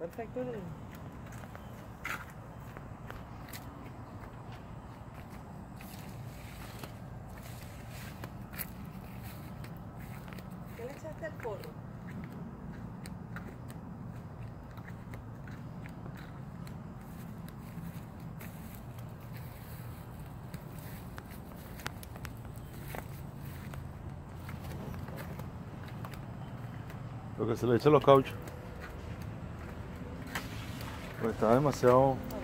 perfecto. ¿Qué le echaste al porro? Lo que se le echa a los cauchos. Pues está demasiado